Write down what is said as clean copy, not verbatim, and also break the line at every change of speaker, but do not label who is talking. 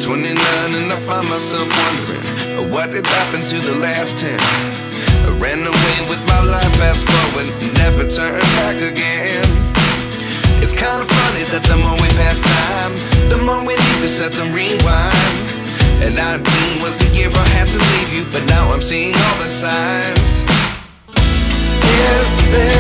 29 and I find myself wondering what did happen to the last 10. I ran away with my life, fast forward, never turn back again. It's kind of funny that the more we pass time, the more we need to set the rewind. And 19 was the year I had to leave you, but now I'm seeing all the signs. Is there